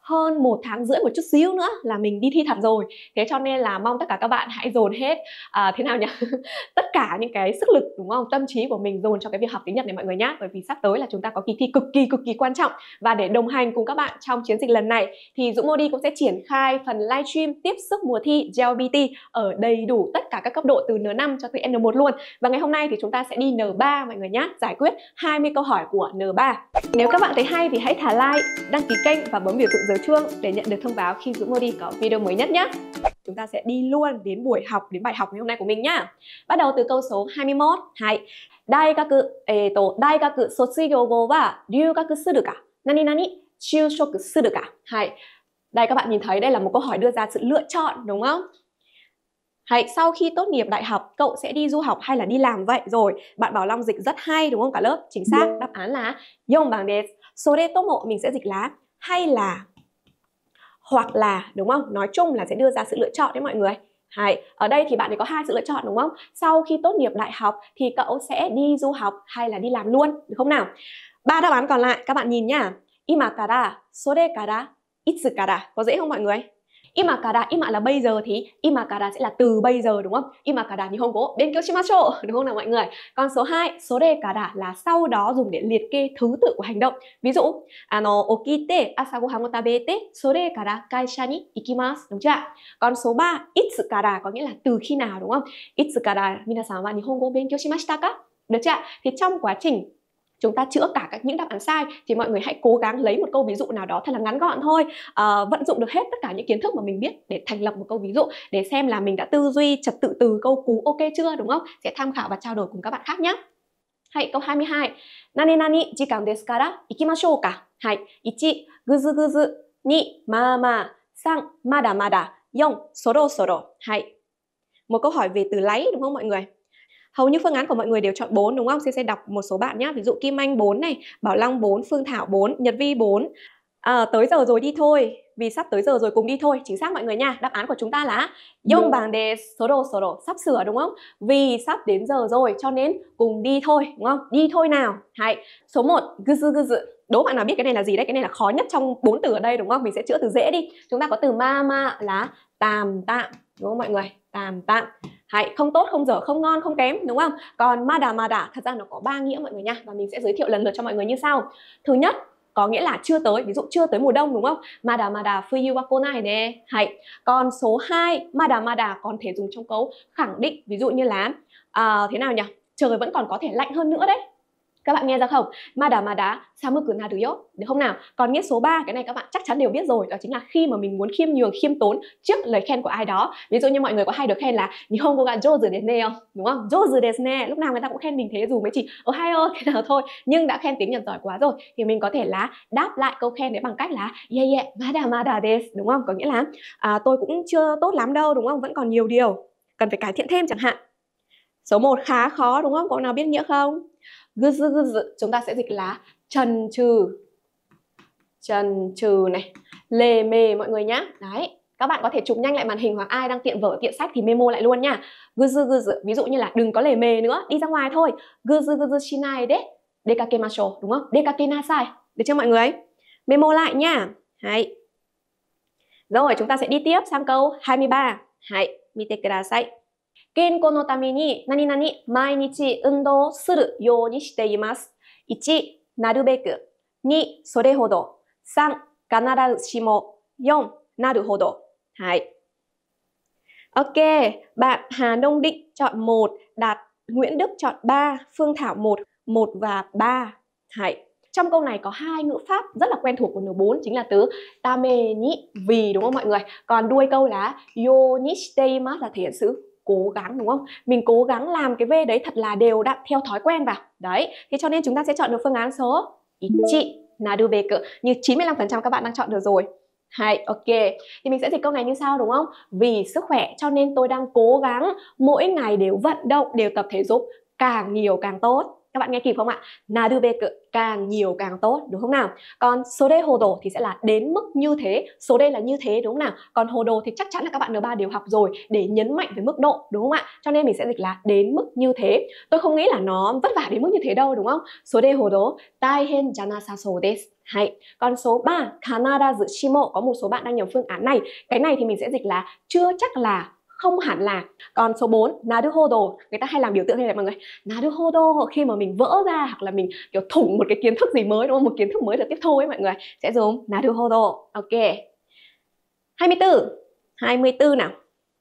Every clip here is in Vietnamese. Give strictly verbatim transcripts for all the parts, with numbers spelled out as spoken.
hơn một tháng rưỡi một chút xíu nữa là mình đi thi thật rồi. Thế cho nên là mong tất cả các bạn hãy dồn hết à, thế nào nhỉ tất cả những cái sức lực, đúng không, tâm trí của mình dồn cho cái việc học tiếng Nhật này mọi người nhé. Bởi vì sắp tới là chúng ta có kỳ thi cực kỳ cực kỳ quan trọng. Và để đồng hành cùng các bạn trong chiến dịch lần này thì Dũng Modi cũng sẽ triển khai phần livestream tiếp sức mùa thi giê lờ bê tê ở đầy đủ tất cả các cấp độ từ N năm cho tới N một luôn. Và ngày hôm nay thì chúng ta sẽ đi N ba mọi người nhé, giải quyết hai mươi câu hỏi của N ba. Nếu các bạn thấy hay thì hãy thả like, đăng ký kênh và bấm biểu tượng giờ chuông để nhận được thông báo khi Dũng Modi có video mới nhất nhé. Chúng ta sẽ đi luôn đến buổi học, đến bài học ngày hôm nay của mình nhá. Bắt đầu từ câu số hai mươi mốt. Hai. Daigaku, eto, daigaku sotsugyou go wa ryugaku suru ka? Nani nani chūshoku suru ka? Hai. Đây các bạn nhìn thấy đây là một câu hỏi đưa ra sự lựa chọn đúng không? Hay, sau khi tốt nghiệp đại học, cậu sẽ đi du học hay là đi làm vậy? Rồi, bạn Bảo Long dịch rất hay đúng không cả lớp? Chính xác, đáp án là yon bằng desu. Sore tomo mình sẽ dịch là hay là, hoặc là, đúng không? Nói chung là sẽ đưa ra sự lựa chọn đấy mọi người. Hay, ở đây thì bạn ấy có hai sự lựa chọn đúng không? Sau khi tốt nghiệp đại học thì cậu sẽ đi du học hay là đi làm luôn, được không nào? Ba đáp án còn lại các bạn nhìn nhá. Ima kara, sore kara, itsu kara. Có dễ không mọi người? Ima kara, ima là bây giờ thì ima kara sẽ là từ bây giờ đúng không? Ima kara nihongo benkyou shimashou, đúng không nào mọi người? Còn số hai, sore kara là sau đó dùng để liệt kê thứ tự của hành động. Ví dụ, ano okite asa gohan o tabete sore kara kaisha ni ikimasu, đúng chưa ạ? Còn số ba, itsu kara có nghĩa là từ khi nào đúng không? Itsu kara minasan wa nihongo benkyou shimashita ka? Được chưa ạ? Thì trong quá trình chúng ta chữa cả các những đáp án sai thì mọi người hãy cố gắng lấy một câu ví dụ nào đó thật là ngắn gọn thôi, à, vận dụng được hết tất cả những kiến thức mà mình biết để thành lập một câu ví dụ để xem là mình đã tư duy trật tự từ câu cú ok chưa, đúng không? Sẽ tham khảo và trao đổi cùng các bạn khác nhé. Hay, câu hai mươi hai. Nani nani jikan desu kara ikimashou ka? Hay, một guzu guzu, ni ma ma, san mada mada, yon soro soro. Hay. Một câu hỏi về từ lấy đúng không mọi người? Hầu như phương án của mọi người đều chọn bốn đúng không? Xin sẽ đọc một số bạn nhé. Ví dụ Kim Anh bốn này, Bảo Long bốn, Phương Thảo bốn, Nhật Vi bốn. À, tới giờ rồi đi thôi. Vì sắp tới giờ rồi cùng đi thôi. Chính xác mọi người nha. Đáp án của chúng ta là yon bằng desu soro soro. Sắp sửa đúng không? Vì sắp đến giờ rồi cho nên cùng đi thôi đúng không? Đi thôi nào. Hay. Số một, guzu guzu. Đố bạn nào biết cái này là gì đấy? Cái này là khó nhất trong bốn từ ở đây đúng không? Mình sẽ chữa từ dễ đi. Chúng ta có từ ma ma là tạm tạm đúng không mọi người? Tạm tạm. Hay, không tốt, không dở, không ngon, không kém đúng không? Còn mada mada thật ra nó có ba nghĩa mọi người nha. Và mình sẽ giới thiệu lần lượt cho mọi người như sau. Thứ nhất có nghĩa là chưa tới, ví dụ chưa tới mùa đông đúng không? Mada mada fuyu wa konai ne. Hay. Còn số hai, mada mada còn thể dùng trong câu khẳng định. Ví dụ như là à, thế nào nhỉ? Trời vẫn còn có thể lạnh hơn nữa đấy. Các bạn nghe ra không? Mada mada samuku naru yo, được không nào? Còn nghĩa số ba, cái này các bạn chắc chắn đều biết rồi, đó chính là khi mà mình muốn khiêm nhường, khiêm tốn trước lời khen của ai đó. Ví dụ như mọi người có hay được khen là Nihongo ga jouzu desu ne không? Đúng không? Jouzu desu ne, lúc nào người ta cũng khen mình thế dù mới chỉ ohayo thế nào thôi, nhưng đã khen tiếng Nhật giỏi quá rồi thì mình có thể là đáp lại câu khen đấy bằng cách là yeah yeah mada mada desu, đúng không? Có nghĩa là à, tôi cũng chưa tốt lắm đâu, đúng không? Vẫn còn nhiều điều cần phải cải thiện thêm chẳng hạn. Số một khá khó đúng không? Có nào biết nghĩa không? Guzu guzu chúng ta sẽ dịch là chần chừ, chần chừ này, lề mề mọi người nhá. Đấy, các bạn có thể chụp nhanh lại màn hình hoặc ai đang tiện vở tiện sách thì memo lại luôn nha. Guzu guzu ví dụ như là đừng có lề mề nữa, đi ra ngoài thôi. Guzu guzu shinai de dekakemashou, đúng không? Dekake nasai, được chưa mọi người? Memo lại nha. Hay. Rồi chúng ta sẽ đi tiếp sang câu hai mươi ba. Hay, mite kudasai. Kenko no tame ni nani nani mainichi undou suru you ni shite imasu. một. Narubeku. hai. Sore hodo. ba. Kanarazu shimo. bốn. Naruhodo. Hay. Ok, bạn Hà Nông Định chọn một, Đạt Nguyễn Đức chọn ba, Phương Thảo một, một và ba. Hay. Trong câu này có hai ngữ pháp rất là quen thuộc của N bốn, chính là từ tame ni, vì, đúng không mọi người? Còn đuôi câu là yo ni shite imasu là thể hiện sự cố gắng, đúng không? Mình cố gắng làm cái V đấy thật là đều đặn theo thói quen vào. Đấy, thế cho nên chúng ta sẽ chọn được phương án số một, narubeku, như chín mươi lăm phần trăm các bạn đang chọn được rồi. Hay, ok. Thì mình sẽ dịch câu này như sau đúng không? Vì sức khỏe cho nên tôi đang cố gắng mỗi ngày đều vận động, đều tập thể dục, càng nhiều càng tốt. Các bạn nghe kịp không ạ? Narubeku, càng nhiều càng tốt, đúng không nào? Còn sore hodo thì sẽ là đến mức như thế, sore là như thế, đúng không nào? Còn hodo thì chắc chắn là các bạn N ba đều học rồi, để nhấn mạnh về mức độ, đúng không ạ? Cho nên mình sẽ dịch là đến mức như thế. Tôi không nghĩ là nó vất vả đến mức như thế đâu, đúng không? Sore hodo taihen janasasou desu. Hay. Còn số ba, kanarazu shimo, có một số bạn đang nhầm phương án này. Cái này thì mình sẽ dịch là chưa chắc là, không hẳn là. Còn số bốn, naruhodo, người ta hay làm biểu tượng như này mọi người. Naruhodo khi mà mình vỡ ra hoặc là mình kiểu thủng một cái kiến thức gì mới, đúng không? Một kiến thức mới được tiếp thu ấy mọi người, sẽ dùng naruhodo. Ok. hai mươi tư. hai mươi tư nào.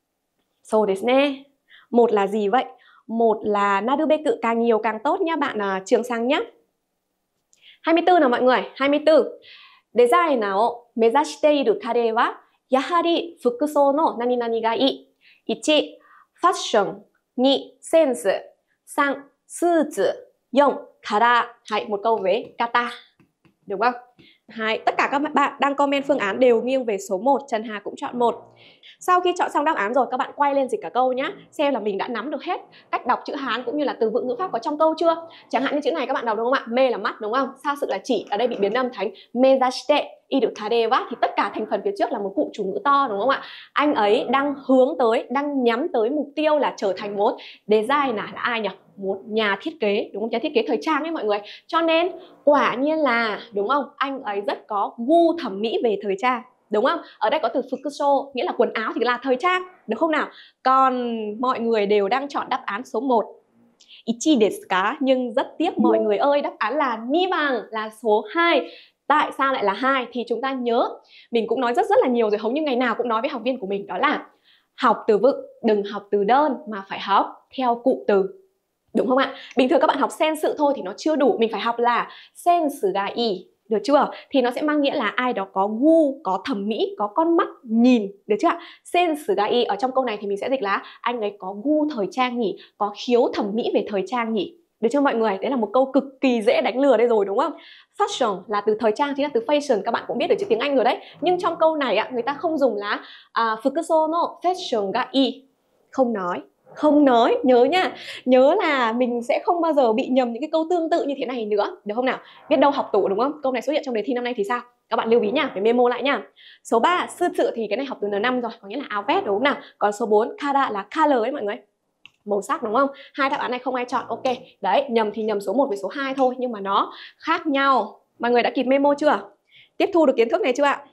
So desu ne. Một là gì vậy? Một là narubeku, càng nhiều càng tốt nhá bạn à, Trường Sang nhá. hai mươi tư nào mọi người, hai mươi tư. Design nào mezashite iru kare wa yahari fukusou no nani nani ga ii. một. Fashion. hai. Sense. ba. Suits. bốn. Kara. Hay, một câu với kata. Đúng không? Hai. Tất cả các bạn đang comment phương án đều nghiêng về số một. Trần Hà cũng chọn một. Sau khi chọn xong đáp án rồi, các bạn quay lên dịch cả câu nhá, xem là mình đã nắm được hết cách đọc chữ Hán cũng như là từ vựng ngữ pháp có trong câu chưa. Chẳng hạn như chữ này các bạn đọc đúng không ạ? Mê là mắt, đúng không? Sao sự là chỉ, ở đây bị biến âm thành mezashite iru kare wa, thì tất cả thành phần phía trước là một cụm chủ ngữ to, đúng không ạ? Anh ấy đang hướng tới, đang nhắm tới mục tiêu là trở thành một designer, là ai nhỉ? Một nhà thiết kế, đúng không? Nhà thiết kế thời trang ấy mọi người. Cho nên quả nhiên là, đúng không? Anh ấy rất có gu thẩm mỹ về thời trang. Đúng không? Ở đây có từ fukusou, nghĩa là quần áo thì là thời trang, được không nào? Còn mọi người đều đang chọn đáp án số một. Ichi desu ka, nhưng rất tiếc mọi người ơi, đáp án là ni bằng, là số hai. Tại sao lại là hai? Thì chúng ta nhớ, mình cũng nói rất rất là nhiều rồi, hầu như ngày nào cũng nói với học viên của mình, đó là học từ vựng, đừng học từ đơn mà phải học theo cụm từ. Đúng không ạ? Bình thường các bạn học sense thôi thì nó chưa đủ, mình phải học là sense ga i. Được chưa? Thì nó sẽ mang nghĩa là ai đó có gu, có thẩm mỹ, có con mắt nhìn. Được chưa ạ? Sense ga i ở trong câu này thì mình sẽ dịch là anh ấy có gu thời trang nhỉ, có khiếu thẩm mỹ về thời trang nhỉ. Được chưa mọi người? Đấy là một câu cực kỳ dễ đánh lừa đây rồi, đúng không? Fashion là từ thời trang, chính là từ fashion, các bạn cũng biết được chữ tiếng Anh rồi đấy. Nhưng trong câu này người ta không dùng là uh, fukusou no fashion ga i. Không nói. Không nói, nhớ nha. Nhớ là mình sẽ không bao giờ bị nhầm những cái câu tương tự như thế này nữa. Được không nào? Biết đâu học tủ, đúng không? Câu này xuất hiện trong đề thi năm nay thì sao? Các bạn lưu ý nha, phải memo lại nha. Số ba, sư sự thì cái này học từ N năm rồi, có nghĩa là áo vest, đúng không nào? Còn số bốn, kara là color ấy mọi người, màu sắc, đúng không? Hai đáp án này không ai chọn, ok. Đấy, nhầm thì nhầm số một với số hai thôi, nhưng mà nó khác nhau. Mọi người đã kịp memo chưa? Tiếp thu được kiến thức này chưa ạ?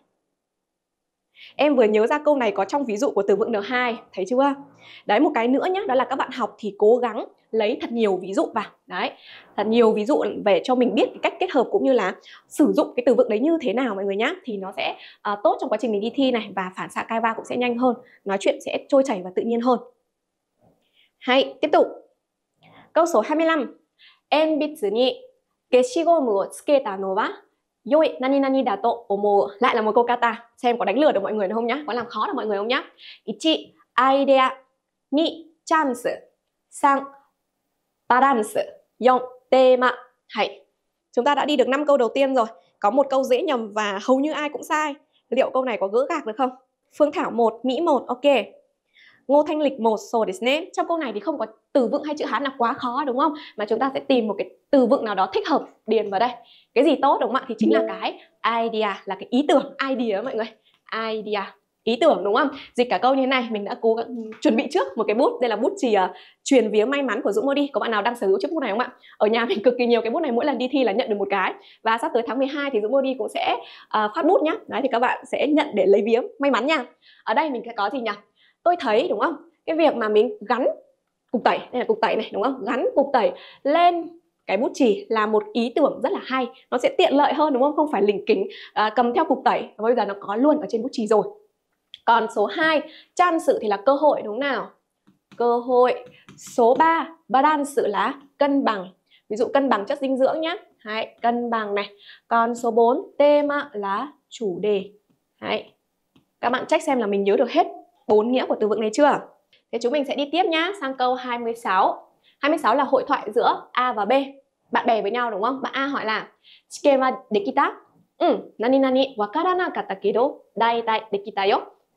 Em vừa nhớ ra câu này có trong ví dụ của từ vựng N hai, thấy chưa? Đấy, một cái nữa nhé, đó là các bạn học thì cố gắng lấy thật nhiều ví dụ vào. Đấy, thật nhiều ví dụ về cho mình biết cái cách kết hợp cũng như là sử dụng cái từ vựng đấy như thế nào mọi người nhé. Thì nó sẽ uh, tốt trong quá trình mình đi thi này, và phản xạ Kaiwa cũng sẽ nhanh hơn, nói chuyện sẽ trôi chảy và tự nhiên hơn. Hay, tiếp tục. Câu số hai mươi lăm. Enbitsu ni geshigomu wo tsuketa no wa yoi nani nani da to omou. Lại là một câu kata, xem có đánh lừa được mọi người được không nhá, có làm khó được mọi người không nhá. một. Idea. hai. Chance. ba. Balance. bốn. Tema. Hay. Chúng ta đã đi được năm câu đầu tiên rồi. Có một câu dễ nhầm và hầu như ai cũng sai. Liệu câu này có gỡ gạc được không? Phương Thảo một, Mỹ một, ok. Ngô Thanh Lịch một, so desu ne. Trong câu này thì không có từ vựng hay chữ Hán là quá khó, đúng không? Mà chúng ta sẽ tìm một cái từ vựng nào đó thích hợp điền vào đây. Cái gì tốt, đúng không ạ? Thì chính là cái idea, là cái ý tưởng, idea mọi người. Idea, ý tưởng, đúng không? Dịch cả câu như thế này, mình đã cố gắng chuẩn bị trước một cái bút. Đây là bút chì uh, truyền vía may mắn của Dũng Modi. Có bạn nào đang sở hữu chiếc bút này không ạ? Ở nhà mình cực kỳ nhiều cái bút này, mỗi lần đi thi là nhận được một cái. Và sắp tới tháng mười hai thì Dũng Modi cũng sẽ uh, phát bút nhá. Đấy, thì các bạn sẽ nhận để lấy vía may mắn nha. Ở đây mình sẽ có gì nhỉ? Tôi thấy, đúng không? Cái việc mà mình gắn cục tẩy, đây là cục tẩy này, đúng không? Gắn cục tẩy lên cái bút chì là một ý tưởng rất là hay. Nó sẽ tiện lợi hơn, đúng không? Không phải lỉnh kỉnh à, cầm theo cục tẩy. Và bây giờ nó có luôn ở trên bút chì rồi. Còn số hai, chance thì là cơ hội, đúng nào? Cơ hội. Số ba, balance là cân bằng. Ví dụ cân bằng chất dinh dưỡng nhé. Đấy, cân bằng này. Còn số bốn, tema là chủ đề. Đấy. Các bạn check xem là mình nhớ được hết bốn nghĩa của từ vựng này chưa? Thế chúng mình sẽ đi tiếp nhá, sang câu hai mươi sáu. hai mươi sáu là hội thoại giữa A và B. Bạn bè với nhau, đúng không? Bạn A hỏi là Shiken wa dekita? Ừ, nani nani wakaranakatta kedo daitai dekita yo.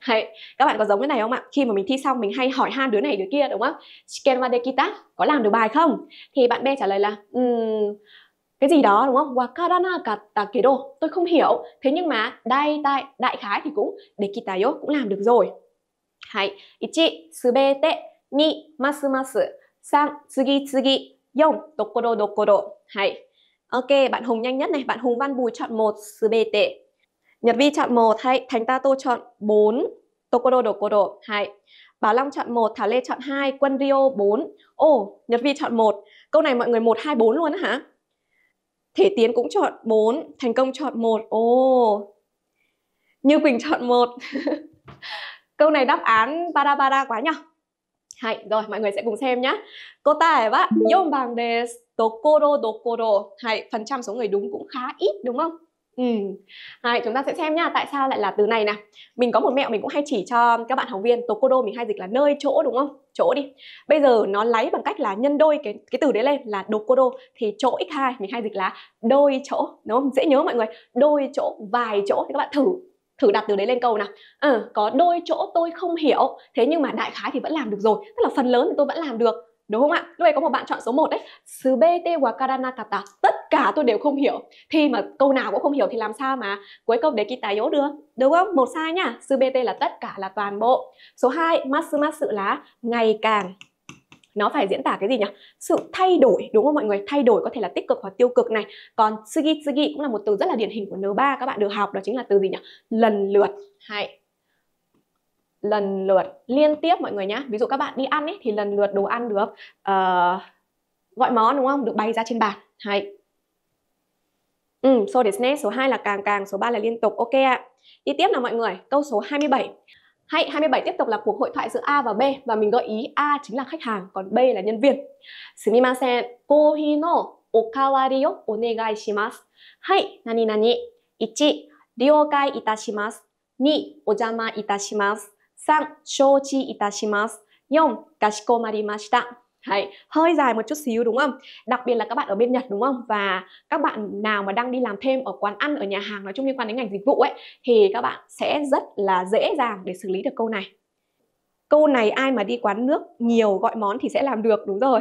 Hay, các bạn có giống cái này không ạ? Khi mà mình thi xong mình hay hỏi han đứa này đứa kia đúng không? Shiken wa dekita, có làm được bài không? Thì bạn B trả lời là um, cái gì đó đúng không? Wakaranakatta kedo, tôi không hiểu. Thế nhưng mà đại đại đại khái thì cũng dekita yo, cũng làm được rồi. Hay, ichi subete, ni masu masu, san tsugi tsugi, yon dokoro dokoro. Hay. Ok, bạn Hùng nhanh nhất này, bạn Hùng Văn Bùi chọn một subete. Nhật Vi chọn một, hay Thành Tato chọn bốn, Tokoro Dokoro. Hay. Bảo Long chọn một, Thảo Lê chọn hai, Quân Rio bốn. Ồ, Nhật Vi chọn một. Câu này mọi người một hai bốn luôn á hả? Thể Tiến cũng chọn bốn, Thành Công chọn một. Ồ. Như Quỳnh chọn một. Câu này đáp án bada bada quá nhỉ. Hay, rồi mọi người sẽ cùng xem nhá. Kotae wa yon ban desu. Tokoro Dokoro. Hay, phần trăm số người đúng cũng khá ít đúng không? Ừ. Hay, chúng ta sẽ xem nha, tại sao lại là từ này nè. Mình có một mẹo mình cũng hay chỉ cho các bạn học viên. Tokoro mình hay dịch là nơi chỗ đúng không? Chỗ đi. Bây giờ nó lấy bằng cách là nhân đôi cái cái từ đấy lên là Dokoro, thì chỗ x hai mình hay dịch là đôi chỗ, đúng không? Dễ nhớ mọi người. Đôi chỗ, vài chỗ, thì các bạn thử thử đặt từ đấy lên câu nào. Ừ, có đôi chỗ tôi không hiểu, thế nhưng mà đại khái thì vẫn làm được rồi, tức là phần lớn thì tôi vẫn làm được, đúng không ạ? Lúc này có một bạn chọn số một đấy, subete wakaranakata, tất cả tôi đều không hiểu. Thì mà câu nào cũng không hiểu thì làm sao mà cuối câu dekita yo được, đúng không? Một sai nhá, subete là tất cả, là toàn bộ. Số hai, masu masu là ngày càng. Nó phải diễn tả cái gì nhỉ? Sự thay đổi, đúng không mọi người? Thay đổi có thể là tích cực hoặc tiêu cực này. Còn tsugi tsugi cũng là một từ rất là điển hình của N ba các bạn được học, đó chính là từ gì nhỉ? Lần lượt. Hay. Lần lượt, liên tiếp mọi người nhá. Ví dụ các bạn đi ăn ấy thì lần lượt đồ ăn được uh, gọi món đúng không? Được bày ra trên bàn. Hay. Ừ, so desu ne. Số hai là càng càng, số ba là liên tục. Ok ạ. Đi tiếp nào mọi người. Câu số hai mươi bảy. Hay, hai mươi bảy tiếp tục là cuộc hội thoại giữa A và B, và mình gợi ý A chính là khách hàng, còn B là nhân viên. Sumimasen, coffee no okawari o onegai shimasu. Hai, nani nani. Ichi, ryoukai itashimasu. Ni, ojama itashimasu. San, shouchi itashimasu. Yon, kashikomarimmashita. Hay, hơi dài một chút xíu đúng không? Đặc biệt là các bạn ở bên Nhật đúng không? Và các bạn nào mà đang đi làm thêm ở quán ăn, ở nhà hàng, nói chung liên quan đến ngành dịch vụ ấy, thì các bạn sẽ rất là dễ dàng để xử lý được câu này. Câu này ai mà đi quán nước nhiều gọi món thì sẽ làm được, đúng rồi.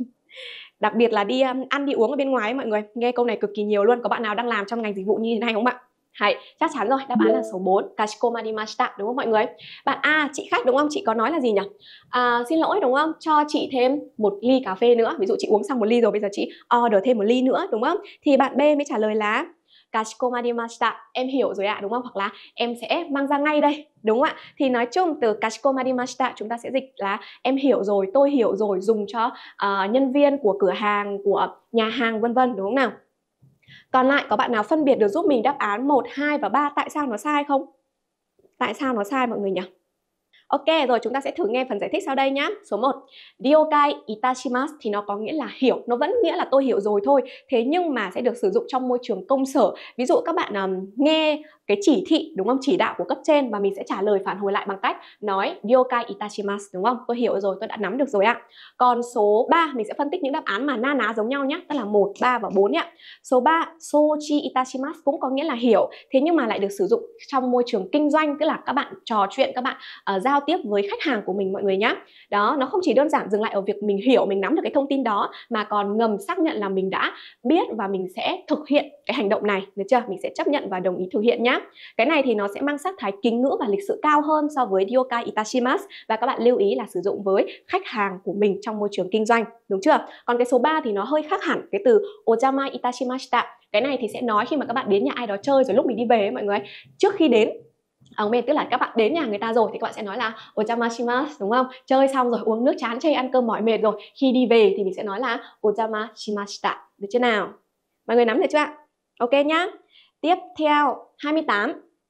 Đặc biệt là đi ăn đi uống ở bên ngoài ấy, mọi người nghe câu này cực kỳ nhiều luôn. Có bạn nào đang làm trong ngành dịch vụ như thế này không ạ? Hay, chắc chắn rồi, đáp án là số bốn, kashikomarimmashita, đúng không mọi người? Bạn A, chị khách đúng không? Chị có nói là gì nhỉ? À, xin lỗi đúng không? Cho chị thêm một ly cà phê nữa. Ví dụ chị uống xong một ly rồi, bây giờ chị order thêm một ly nữa đúng không? Thì bạn B mới trả lời là kashikomarimmashita, em hiểu rồi ạ, đúng không? Hoặc là em sẽ mang ra ngay đây, đúng không ạ? Thì nói chung từ kashikomarimmashita chúng ta sẽ dịch là em hiểu rồi, tôi hiểu rồi, dùng cho uh, nhân viên của cửa hàng, của nhà hàng vân vân, đúng không nào? Còn lại có bạn nào phân biệt được giúp mình đáp án một, hai và ba tại sao nó sai không? Tại sao nó sai mọi người nhỉ? Ok, rồi chúng ta sẽ thử nghe phần giải thích sau đây nhé. Số một, ryokai itashimasu thì nó có nghĩa là hiểu, nó vẫn nghĩa là tôi hiểu rồi thôi. Thế nhưng mà sẽ được sử dụng trong môi trường công sở. Ví dụ các bạn um, nghe cái chỉ thị, đúng không? Chỉ đạo của cấp trên, và mình sẽ trả lời phản hồi lại bằng cách nói ryokai itashimasu, đúng không? Tôi hiểu rồi, tôi đã nắm được rồi ạ. Còn số ba, mình sẽ phân tích những đáp án mà na ná giống nhau nhé, tức là một, ba và bốn nhé. Số ba, sochi itashimasu cũng có nghĩa là hiểu, thế nhưng mà lại được sử dụng trong môi trường kinh doanh, tức là các bạn trò chuyện, các bạn uh, giao tiếp với khách hàng của mình mọi người nhé. Đó, nó không chỉ đơn giản dừng lại ở việc mình hiểu, mình nắm được cái thông tin đó, mà còn ngầm xác nhận là mình đã biết và mình sẽ thực hiện cái hành động này, được chưa? Mình sẽ chấp nhận và đồng ý thực hiện nhé. Cái này thì nó sẽ mang sắc thái kính ngữ và lịch sự cao hơn so với ryokai itashimasu, và các bạn lưu ý là sử dụng với khách hàng của mình trong môi trường kinh doanh, đúng chưa? Còn cái số ba thì nó hơi khác hẳn, cái từ ojama itashimashita. Cái này thì sẽ nói khi mà các bạn đến nhà ai đó chơi rồi lúc mình đi về ấy, mọi người. Trước khi đến À, tức là các bạn đến nhà người ta rồi thì các bạn sẽ nói là ojamashima, đúng không? Chơi xong rồi uống nước chán chê, ăn cơm mỏi mệt rồi, khi đi về thì mình sẽ nói là ojamashimashita, được chưa nào? Mọi người nắm được chưa ạ? Ok nhá. Tiếp theo hai mươi tám.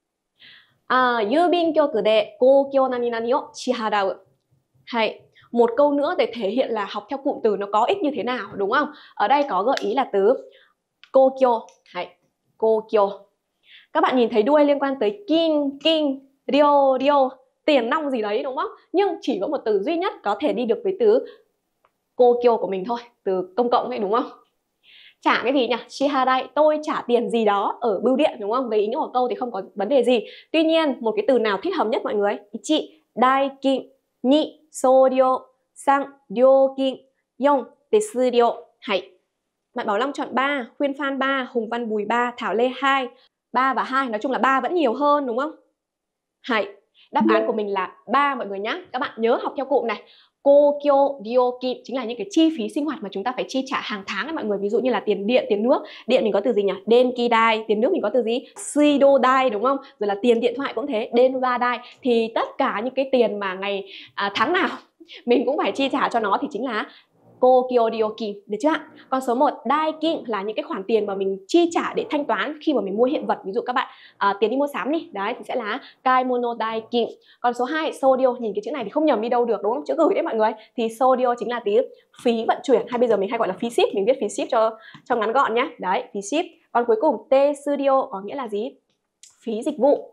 À, yubin kyoku de gokyou nani nani o shiharau. Hay, một câu nữa để thể hiện là học theo cụm từ nó có ích như thế nào, đúng không? Ở đây có gợi ý là từ gokyou. Hay, gokyou. Các bạn nhìn thấy đuôi liên quan tới kin, kin, ryo, ryo, tiền nong gì đấy đúng không? Nhưng chỉ có một từ duy nhất có thể đi được với từ gokyou của mình thôi, từ công cộng ấy, đúng không? trả cái gì nhỉ? Shiharai, tôi trả tiền gì đó ở bưu điện, đúng không? Về ý nghĩa của câu thì không có vấn đề gì. Tuy nhiên, một cái từ nào thích hợp nhất mọi người? Ichi, daikin, ni, soryo, san, ryokin, yon, desuryo. Hay. Bạn Bảo Long chọn ba, Khuyên Phan ba, Hùng Văn Bùi ba, Thảo Lê hai. ba và hai, nói chung là ba vẫn nhiều hơn đúng không? Hay. Đáp án của mình là ba mọi người nhé. Các bạn nhớ học theo cụm này. Kokyo ryokin chính là những cái chi phí sinh hoạt mà chúng ta phải chi trả hàng tháng ấy mọi người. Ví dụ như là tiền điện, tiền nước. Điện mình có từ gì nhỉ? Denki dai. Tiền nước mình có từ gì? Suido dai đúng không? Rồi là tiền điện thoại cũng thế, Denwa dai. Thì tất cả những cái tiền mà ngày à, tháng nào mình cũng phải chi trả cho nó thì chính là Kokyo ryokin, được chưa ạ? Còn số một, daikin là những cái khoản tiền mà mình chi trả để thanh toán khi mà mình mua hiện vật. Ví dụ các bạn à, tiền đi mua sắm đi, đấy thì sẽ là kaimono daikin. Còn số hai, soryo, nhìn cái chữ này thì không nhầm đi đâu được đúng không? Chữ gửi đấy mọi người. Thì soryo chính là tí phí vận chuyển, hay bây giờ mình hay gọi là phí ship, mình viết phí ship cho cho ngắn gọn nhé. Đấy, phí ship. Còn cuối cùng tesurio có nghĩa là gì? Phí dịch vụ.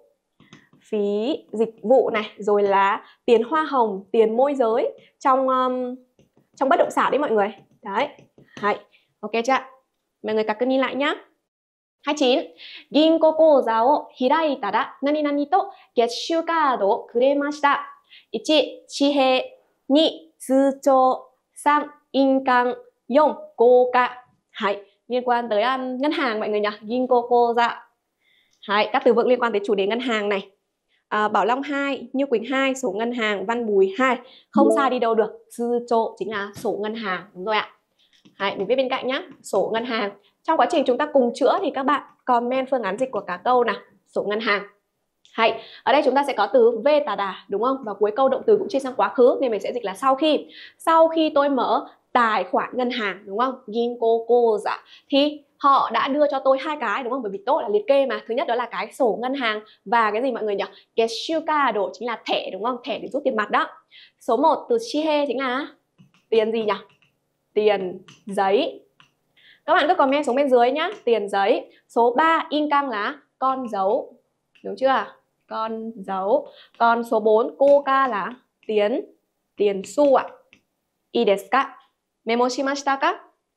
Phí dịch vụ này, rồi là tiền hoa hồng, tiền môi giới trong um, trong bất động sản đấy mọi người. Đấy. Hay. Ok chưa? Mọi người cắt nhìn lại nhá. hai mươi chín. Ginko kouza o hiraitara nani nani to getsu card o kuremashita. một. Chihei. hai. Tsuchou. ba. Inkan. bốn. Kouka. Hay. Liên quan tới um, ngân hàng mọi người nhỉ? Ginko kouza. Hay. Các từ vựng liên quan tới chủ đề ngân hàng này. À, Bảo Long hai, Như Quỳnh hai, sổ ngân hàng, Văn Bùi hai. Không sai đi đâu được. Tsuchou chính là sổ ngân hàng. Đúng rồi ạ. Đấy, mình viết bên cạnh nhá. Sổ ngân hàng. Trong quá trình chúng ta cùng chữa thì các bạn comment phương án dịch của cả câu nào. Sổ ngân hàng. Hay. Ở đây chúng ta sẽ có từ vetada đúng không? Và cuối câu động từ cũng chia sang quá khứ nên mình sẽ dịch là sau khi. Sau khi tôi mở tài khoản ngân hàng đúng không? Ginko kouza thì họ đã đưa cho tôi hai cái đúng không? Bởi vì tốt là liệt kê mà. Thứ nhất đó là cái sổ ngân hàng và cái gì mọi người nhỉ? Getsu card chính là thẻ đúng không? Thẻ để rút tiền mặt đó. Số một từ chihei chính là tiền gì nhỉ? Tiền giấy. Các bạn cứ comment xuống bên dưới nhá. Tiền giấy. Số ba inkan là con dấu. Đúng chưa? Con dấu. Còn số bốn koka là tiền tiền xu ạ. Ii desu ka? Memo shimashita ka?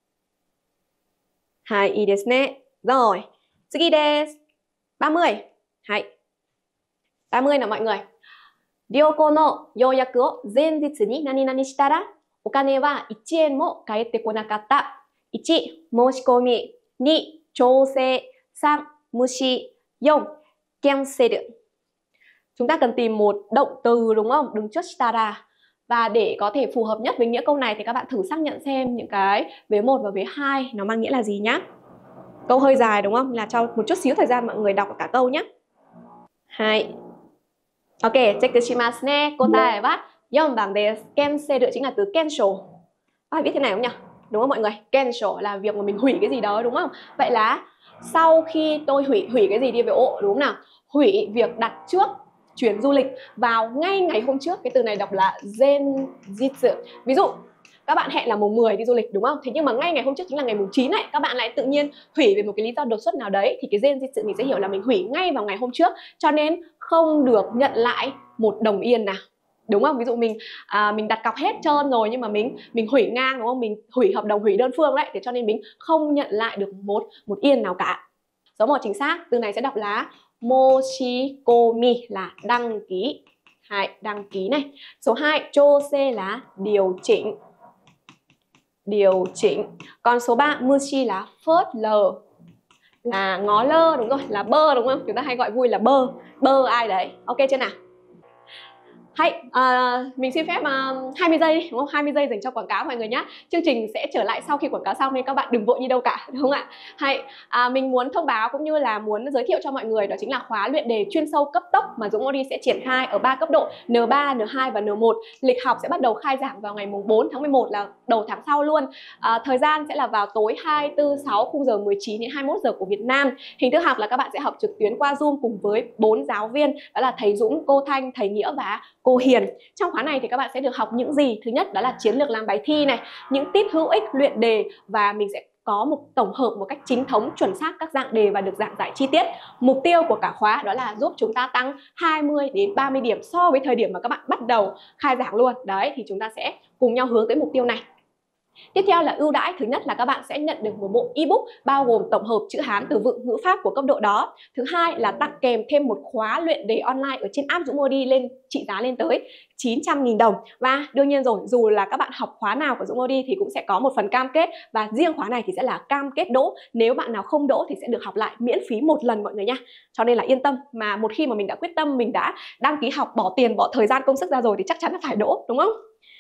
Hai, ii desu ne. Rồi. Tsugi desu. ba mươi. Hai. ba mươi nào mọi người. Ryoko no youyaku o zenjitsu ni nani nani shitaraお金はいちえんも返ってこなかった。いち. 申し込み に. 調整 さん. 無視 よん. cancel. Chúng ta cần tìm một động từ đúng không? Đứng trước shitara. Và để có thể phù hợp nhất với nghĩa câu này thì các bạn thử xác nhận xem những cái vế một và vế hai nó mang nghĩa là gì nhá. Câu hơi dài đúng không? Là cho một chút xíu thời gian mọi người đọc cả câu nhé. Hai. Ok, check shimasu ne. Kotae wa bốn bằng desu. Cancel chính là từ cancel. À, viết thế này không nhỉ? Đúng không mọi người? Cancel là việc mà mình hủy cái gì đó đúng không? Vậy là sau khi tôi hủy hủy cái gì đi về ộ đúng không nào? Hủy việc đặt trước chuyến du lịch vào ngay ngày hôm trước. Cái từ này đọc là zenjitsu. Ví dụ các bạn hẹn là mùng mười đi du lịch đúng không? Thế nhưng mà ngay ngày hôm trước chính là ngày mùng chín này, các bạn lại tự nhiên hủy về một cái lý do đột xuất nào đấy thì cái zenjitsu mình sẽ hiểu là mình hủy ngay vào ngày hôm trước, cho nên không được nhận lại một đồng yên nào. Đúng không? Ví dụ mình à, mình đặt cọc hết trơn rồi nhưng mà mình mình hủy ngang đúng không? Mình hủy hợp đồng, hủy đơn phương đấy, thế cho nên mình không nhận lại được một một yên nào cả. Số một chính xác, từ này sẽ đọc là moshikomi là đăng ký. Hai, đăng ký này. Số hai, chose là điều chỉnh. Điều chỉnh. Còn số ba, mushi là phớt lờ. Là ngó lơ đúng rồi, là bơ đúng không? Chúng ta hay gọi vui là bơ. Bơ ai đấy. Ok chưa nào? Hay, uh, mình xin phép uh, hai mươi giây đi, đúng không? hai mươi giây dành cho quảng cáo mọi người nhé. Chương trình sẽ trở lại sau khi quảng cáo xong nên các bạn đừng vội đi đâu cả, đúng không ạ? Hay, uh, mình muốn thông báo cũng như là muốn giới thiệu cho mọi người đó chính là khóa luyện đề chuyên sâu cấp tốc mà Dũng Odi sẽ triển khai ở ba cấp độ N ba, N hai và N một. Lịch học sẽ bắt đầu khai giảng vào ngày bốn tháng mười một là đầu tháng sau luôn. Uh, thời gian sẽ là vào tối hai mươi tư sáu khung giờ mười chín đến hai mươi mốt giờ của Việt Nam. Hình thức học là các bạn sẽ học trực tuyến qua Zoom cùng với bốn giáo viên, đó là thầy Dũng, cô Thanh, thầy Nghĩa và cô Hiền. Trong khóa này thì các bạn sẽ được học những gì? Thứ nhất đó là chiến lược làm bài thi này, những tip hữu ích luyện đề, và mình sẽ có một tổng hợp một cách chính thống, chuẩn xác các dạng đề và được giảng giải chi tiết. Mục tiêu của cả khóa đó là giúp chúng ta tăng hai mươi đến ba mươi điểm so với thời điểm mà các bạn bắt đầu khai giảng luôn. Đấy, thì chúng ta sẽ cùng nhau hướng tới mục tiêu này. Tiếp theo là ưu đãi. Thứ nhất là các bạn sẽ nhận được một bộ ebook bao gồm tổng hợp chữ Hán, từ vựng, ngữ pháp của cấp độ đó. Thứ hai là tặng kèm thêm một khóa luyện đề online ở trên app Dũng Modi lên trị giá lên tới chín trăm nghìn đồng. Và đương nhiên rồi, dù là các bạn học khóa nào của Dũng Modi thì cũng sẽ có một phần cam kết, và riêng khóa này thì sẽ là cam kết đỗ. Nếu bạn nào không đỗ thì sẽ được học lại miễn phí một lần mọi người nha. Cho nên là yên tâm, mà một khi mà mình đã quyết tâm, mình đã đăng ký học, bỏ tiền, bỏ thời gian công sức ra rồi thì chắc chắn là phải đỗ, đúng không?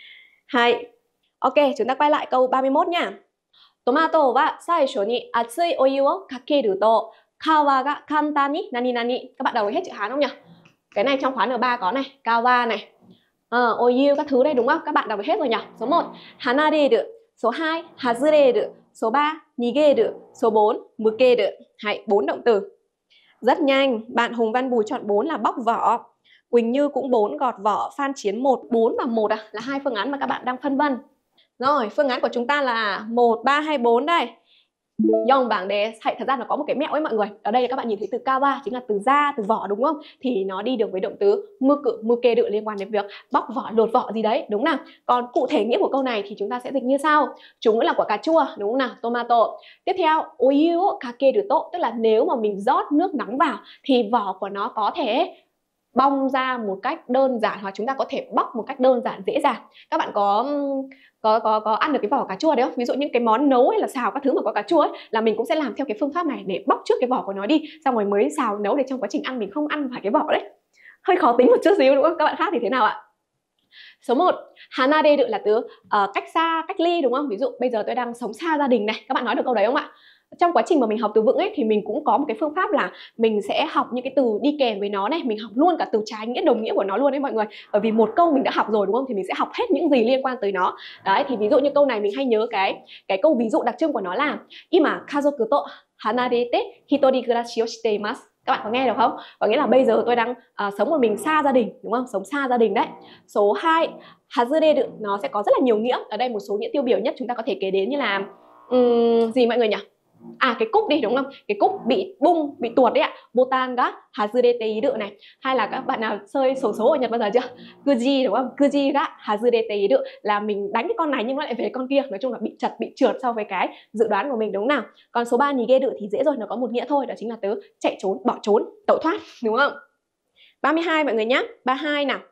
Hai. Ok, chúng ta quay lại câu ba mươi mốt nha. Tomato wa saisho ni atsui oyu wo kakeru to kawa ga kantan ni nani nani. Các bạn đọc hết chữ Hán không nhỉ? Cái này trong khóa N ba có này, kawa này, uh, oyu các thứ đây đúng không? Các bạn đọc hết rồi nhỉ? Số một, hanareru. Số hai, hazureru. Số ba, nigeru. Số bốn, mukeru. Hay bốn động từ. Rất nhanh, bạn Hùng Văn Bùi chọn bốn là bóc vỏ. Quỳnh Như cũng bốn, gọt vỏ. Phan Chiến một, bốn và một à, là hai phương án mà các bạn đang phân vân. Rồi, phương án của chúng ta là một, ba hay bốn đây. Dòng bảng đề, thật ra nó có một cái mẹo ấy mọi người. Ở đây các bạn nhìn thấy từ kawa chính là từ da, từ vỏ đúng không? Thì nó đi được với động từ muku, mukeru liên quan đến việc bóc vỏ, lột vỏ gì đấy, đúng nào? Còn cụ thể nghĩa của câu này thì chúng ta sẽ dịch như sau. Chúng là quả cà chua, đúng không nào? Tomato. Tiếp theo, oyu kakeru to, tức là nếu mà mình rót nước nóng vào thì vỏ của nó có thể bong ra một cách đơn giản, hoặc chúng ta có thể bóc một cách đơn giản dễ dàng. Các bạn có có có có ăn được cái vỏ cà chua đấy không? Ví dụ những cái món nấu hay là xào các thứ mà có cà chua ấy, là mình cũng sẽ làm theo cái phương pháp này để bóc trước cái vỏ của nó đi, xong rồi mới xào nấu, để trong quá trình ăn mình không ăn phải cái vỏ đấy. Hơi khó tính một chút xíu đúng không? Các bạn khác thì thế nào ạ? Số một, hanareru là từ uh, cách xa, cách ly đúng không? Ví dụ bây giờ tôi đang sống xa gia đình này, các bạn nói được câu đấy không ạ? Trong quá trình mà mình học từ vựng ấy thì mình cũng có một cái phương pháp là mình sẽ học những cái từ đi kèm với nó này, mình học luôn cả từ trái nghĩa đồng nghĩa của nó luôn đấy mọi người. Bởi vì một câu mình đã học rồi đúng không, thì mình sẽ học hết những gì liên quan tới nó. Đấy, thì ví dụ như câu này mình hay nhớ cái cái câu ví dụ đặc trưng của nó là Ima kazoku to hanarete hitori kurashi o shite imasu. Các bạn có nghe được không? Có nghĩa là bây giờ tôi đang uh, sống một mình xa gia đình, đúng không? Sống xa gia đình đấy. Số hai, hazureru, nó sẽ có rất là nhiều nghĩa. Ở đây một số nghĩa tiêu biểu nhất chúng ta có thể kể đến như là um, gì mọi người nhỉ? À, cái cúc đi đúng không? Cái cúc bị bung, bị tuột đấy ạ. Botan ga hazurete iru này. Hay là các bạn nào chơi xổ số ở Nhật bao giờ chưa? Kuji đúng không? Kuji ga hazurete iru là mình đánh cái con này nhưng nó lại về con kia. Nói chung là bị chật, bị trượt so với cái dự đoán của mình, đúng nào? Còn số ba nigeru thì dễ rồi, nó có một nghĩa thôi, đó chính là từ chạy trốn, bỏ trốn, tẩu thoát, đúng không? ba mươi hai mọi người nhé. ba mươi hai nào.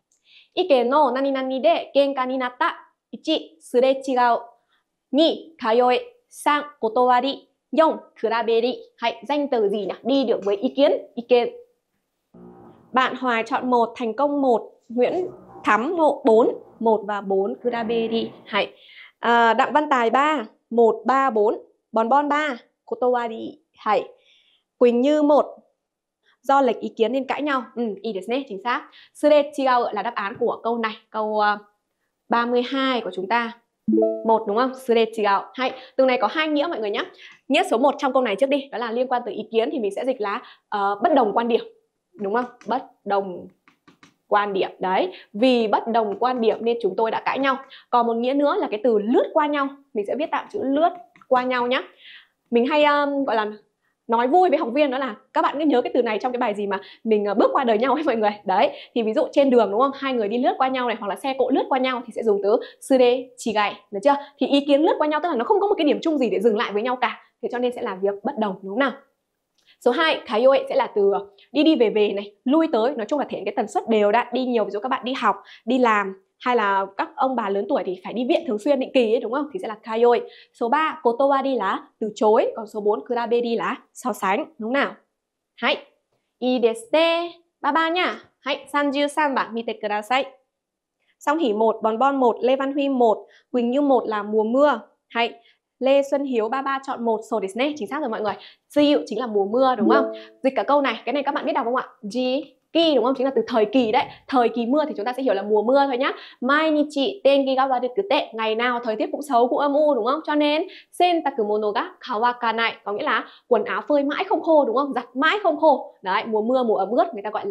Ike no nani nani de genka ni natta. Ichi, surechigao. Ni, kayoe. Sang, kotowari. Yong, kuraberi. Hay danh từ gì nhỉ? Đi được với ý kiến, iken. Bạn Hoài chọn một, thành công một. Nguyễn Thắm ngộ bốn, một và bốn, kuraberi. Hay. À, Đặng Văn Tài ba, một, ba, bốn. Bon Bon ba, kotowari. Hay. Quỳnh Như một. Do lệch ý kiến nên cãi nhau. Ừ, ý desu ne, chính xác. Surechigao là đáp án của câu này, câu uh, ba mươi hai của chúng ta. Một đúng không? Surechigao. Hay. Từ này có hai nghĩa mọi người nhé. Nghĩa số một trong câu này trước đi, đó là liên quan tới ý kiến, thì mình sẽ dịch là uh, bất đồng quan điểm. Đúng không? Bất đồng quan điểm. Đấy. Vì bất đồng quan điểm nên chúng tôi đã cãi nhau. Còn một nghĩa nữa là cái từ lướt qua nhau. Mình sẽ viết tạm chữ lướt qua nhau nhé. Mình hay um, gọi là nói vui với học viên, đó là các bạn cứ nhớ cái từ này trong cái bài gì mà mình bước qua đời nhau ấy mọi người. Đấy, thì ví dụ trên đường đúng không, hai người đi lướt qua nhau này, hoặc là xe cộ lướt qua nhau thì sẽ dùng từ sude chigai, được chưa? Thì ý kiến lướt qua nhau tức là nó không có một cái điểm chung gì để dừng lại với nhau cả, thế cho nên sẽ là việc bất đồng, đúng không nào? Số hai, kayoe sẽ là từ đi đi về về này, lui tới, nói chung là thể hiện cái tần suất đều đặn, đi nhiều, ví dụ các bạn đi học, đi làm, hay là các ông bà lớn tuổi thì phải đi viện thường xuyên định kỳ ấy, đúng không? Thì sẽ là kayoe. Số ba, kotowari là từ chối, còn số bốn, kuraberi là so sánh, đúng nào? Hay. Ii desu ne. ba ba nhá. Hay, ba mươi ba bạn mite kudasai. Song Hỷ một, Bon Bon một, Lê Văn Huy một, Quỳnh Như một là mùa mưa. Hay. Lê Xuân Hiếu ba ba chọn một, so desu ne, chính xác rồi mọi người. Suiyu chính là mùa mưa đúng không? Dịch cả câu này, cái này các bạn biết đọc không ạ? Ji kỳ đúng không? Chính là từ thời kỳ đấy. Thời kỳ mưa thì chúng ta sẽ hiểu là mùa mưa thôi nhá. Mainichi tenki ga warukute, ngày nào thời tiết cũng xấu, cũng âm u đúng không? Cho nên sentaku mono ga kawakanai, có nghĩa là quần áo phơi mãi không khô đúng không? Giặt mãi không khô. Đấy, mùa mưa, mùa ẩm ướt người ta gọi là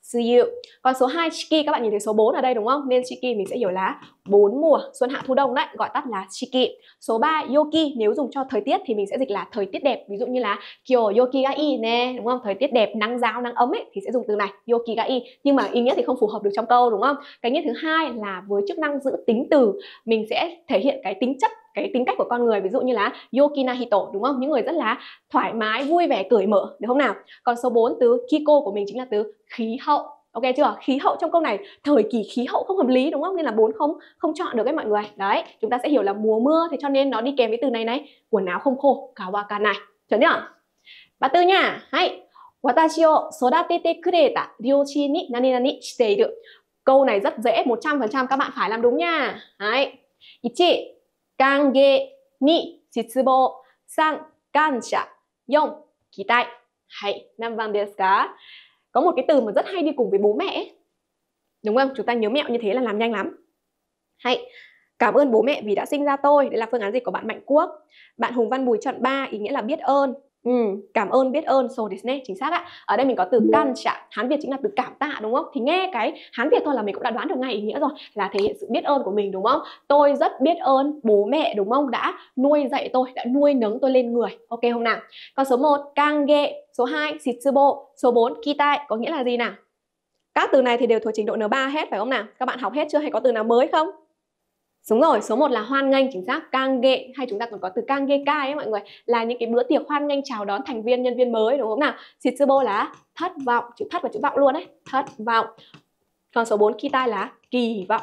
Tsuyu. Còn số hai Shiki, các bạn nhìn thấy số bốn ở đây đúng không? Nên Shiki mình sẽ hiểu là bốn mùa, xuân hạ thu đông đấy, gọi tắt là Shiki. Số ba Yoki, nếu dùng cho thời tiết thì mình sẽ dịch là thời tiết đẹp. Ví dụ như là Kyo Yoki ga ii nè, đúng không? Thời tiết đẹp, nắng ráo, nắng ấm ấy thì sẽ dùng từ này, Yoki ga ii. Nhưng mà ý nghĩa thì không phù hợp được trong câu đúng không? Cái nghĩa thứ hai là với chức năng giữ tính từ, mình sẽ thể hiện cái tính chất, cái tính cách của con người, ví dụ như là Yoki na hito, đúng không? Những người rất là thoải mái, vui vẻ, cởi mở, được không nào? Còn số bốn từ Kiko của mình chính là từ khí hậu. Ok chưa? Khí hậu trong câu này, thời kỳ khí hậu không hợp lý đúng không? Nên là bốn không không chọn được đấy mọi người. Đấy, chúng ta sẽ hiểu là mùa mưa, thế cho nên nó đi kèm với từ này này, quần áo không khô, kawaka này. Chuẩn chưa? Ba tư nha. Hay. Watashi o sodatete kureta ryoshi ni nani nani shiteiru. Câu này rất dễ, một trăm phần trăm các bạn phải làm đúng nha. Đấy. Ichi kange ni shitsubo san kansha yon kitai. Hay, năm van desu ka? Có một cái từ mà rất hay đi cùng với bố mẹ ấy. Đúng không? Chúng ta nhớ mẹo như thế là làm nhanh lắm. Hay. Cảm ơn bố mẹ vì đã sinh ra tôi. Đây là phương án dịch của bạn Mạnh Quốc. Bạn Hùng Văn Bùi chọn ba, ý nghĩa là biết ơn. Ừ, cảm ơn, biết ơn, so desu ne, chính xác ạ. Ở đây mình có từ kancha, Hán Việt chính là từ cảm tạ đúng không? Thì nghe cái Hán Việt thôi là mình cũng đã đoán được ngay ý nghĩa rồi, là thể hiện sự biết ơn của mình đúng không? Tôi rất biết ơn bố mẹ đúng không? Đã nuôi dạy tôi, đã nuôi nấng tôi lên người. Ok không nào? Còn số một kange, số hai shitsubo, số bốn kitai có nghĩa là gì nào? Các từ này thì đều thuộc trình độ N ba hết phải không nào? Các bạn học hết chưa hay có từ nào mới không? Đúng rồi, số một là hoan nghênh, chính xác, kange, hay chúng ta còn có từ kangekai ấy mọi người, là những cái bữa tiệc hoan nghênh chào đón thành viên, nhân viên mới đúng không nào? Shitsubo là thất vọng, chữ thất và chữ vọng luôn đấy, thất vọng. Còn số bốn kitai là kỳ vọng.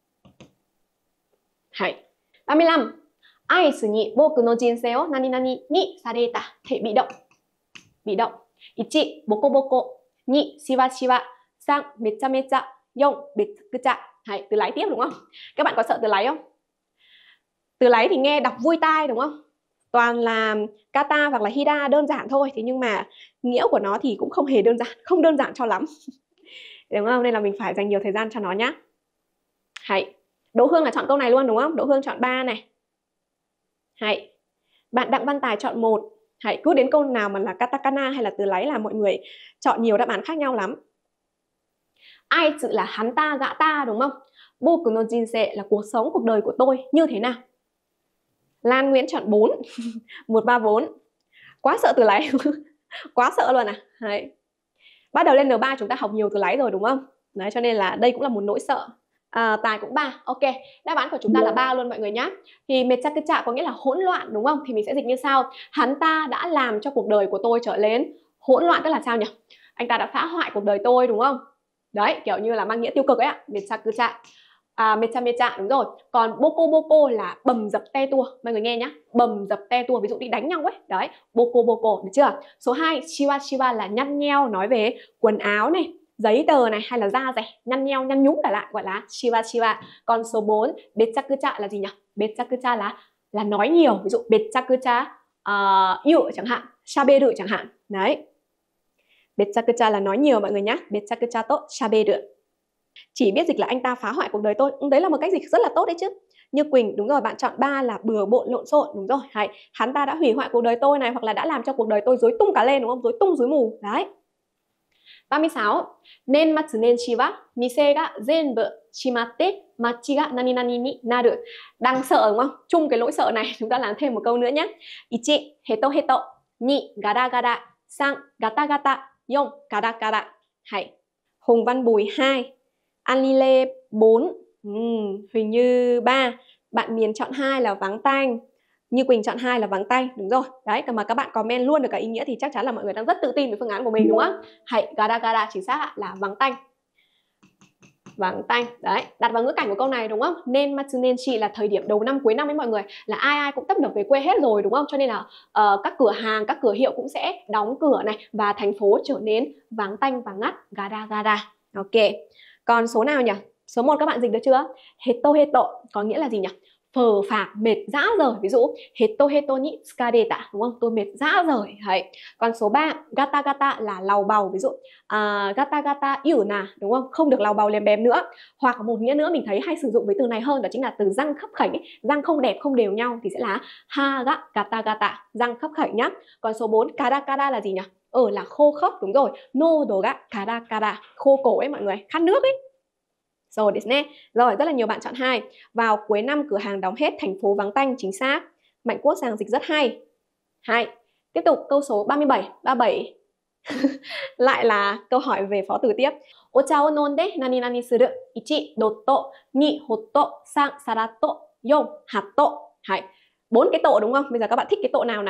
Hay. ba mươi lăm. Aisu ni boku no jinsei o nani nani ni sareta. Thể bị động. Bị động. Ichi boko boko, ni shiwa shiwa, san mecha mecha, yon betsukucha. Hay, từ láy tiếp đúng không? Các bạn có sợ từ láy không? Từ láy thì nghe đọc vui tai đúng không? Toàn là kata hoặc là hida đơn giản thôi. Thế nhưng mà nghĩa của nó thì cũng không hề đơn giản, không đơn giản cho lắm. Đúng không? Nên là mình phải dành nhiều thời gian cho nó nhá. Hay. Đỗ Hương là chọn câu này luôn đúng không? Đỗ Hương chọn ba này. Hay. Bạn Đặng Văn Tài chọn một. Hay. Cứ đến câu nào mà là katakana hay là từ láy là mọi người chọn nhiều đáp án khác nhau lắm. Ai sự là hắn ta, gã ta đúng không? Boku no jinsei là cuộc sống, cuộc đời của tôi như thế nào? Lan Nguyễn chọn bốn. một ba bốn. Quá sợ từ láy. Quá sợ luôn à? Đấy. Bắt đầu lên N ba chúng ta học nhiều từ láy rồi đúng không? Đấy, cho nên là đây cũng là một nỗi sợ. À, Tài cũng ba. Ok, đáp án của chúng ta là ba luôn mọi người nhé. Thì mechakucha có nghĩa là hỗn loạn đúng không? Thì mình sẽ dịch như sau: hắn ta đã làm cho cuộc đời của tôi trở nên hỗn loạn, tức là sao nhỉ? Anh ta đã phá hoại cuộc đời tôi đúng không? Đấy, kiểu như là mang nghĩa tiêu cực ấy ạ. Mechakucha. À, mecha mecha, đúng rồi. Còn boko boko là bầm dập te tua. Mọi người nghe nhá, bầm dập te tua, ví dụ đi đánh nhau ấy. Đấy, boko boko, được chưa? Số hai, shiwa shiwa là nhăn nheo, nói về quần áo này, giấy tờ này hay là da dẻ, nhăn nheo, nhăn nhúm cả lại, gọi là shiwa shiwa. Còn số bốn, bechakucha là gì nhỉ? Bechakucha là là nói nhiều, ví dụ bechakucha uh, yu chẳng hạn, shaberu chẳng hạn. Đấy. Bechakucha là nói nhiều mọi người nhá. Bechakucha to shaberu. Chỉ biết dịch là anh ta phá hoại cuộc đời tôi. Đấy là một cách dịch rất là tốt đấy chứ. Như Quỳnh, đúng rồi, bạn chọn ba là bừa bộn lộn xộn, đúng rồi. Hay, hắn ta đã hủy hoại cuộc đời tôi này, hoặc là đã làm cho cuộc đời tôi rối tung cả lên đúng không? Rối tung rối mù. Đấy. ba mươi sáu. Nen matsu nen shi wa mise ga zenbu shimatte machi ga nani nani ni naru. Đang sợ đúng không? Chung cái lỗi sợ này chúng ta làm thêm một câu nữa nhé. Ichi heto heto, ni gada gada, san gata gata, yon kada kada. Hay. Hùng Văn Bùi hai. Anlile bốn. uhm, Huỳnh Như ba. Bạn Miền chọn hai là vắng tanh. Như Quỳnh chọn hai là vắng tanh. Đúng rồi. Đấy, mà các bạn comment luôn được cả ý nghĩa thì chắc chắn là mọi người đang rất tự tin với phương án của mình đúng không? Hay, gada gada chính xác là vắng tanh. Vắng tanh. Đấy, đặt vào ngữ cảnh của câu này đúng không? Nên Matsunenshi là thời điểm đầu năm cuối năm ấy mọi người, là ai ai cũng tấp nập về quê hết rồi đúng không? Cho nên là uh, các cửa hàng, các cửa hiệu cũng sẽ đóng cửa này và thành phố trở nên vắng tanh và ngắt. Gada gada. Ok. Còn số nào nhỉ? Số một các bạn dịch được chưa? Heto heto có nghĩa là gì nhỉ? Phờ phạc, mệt rã rời. Ví dụ heto heto ni tsukadeta, đúng không? Tôi mệt rã rời. Đấy. Còn số ba, gata gata là làu bầu. Ví dụ uh, gata gata yu na, đúng không? Không được làu bầu lèm bèm nữa. Hoặc một nghĩa nữa mình thấy hay sử dụng với từ này hơn, đó chính là từ răng khấp khểnh ấy. Răng không đẹp, không đều nhau thì sẽ là ha ga gata gata, răng khấp khểnh nhá. Còn số bốn, kada kada là gì nhỉ? Ừ, là khô khốc, đúng rồi. Nodo ga karakara, khô cổ ấy mọi người, khát nước ấy. Rồi, desu ne. Rồi, rất là nhiều bạn chọn hai. Vào cuối năm cửa hàng đóng hết, thành phố vắng tanh, chính xác. Mạnh Quốc giảng dịch rất hay. Hay. Tiếp tục câu số ba mươi bảy, ba mươi bảy. Lại là câu hỏi về phó từ tiếp. Ocha o nonde nani nani suru. Ichi dotto, ni hotto, san saratto, yon hatto. Hay. Bốn cái tổ đúng không? Bây giờ các bạn thích cái tổ nào nào?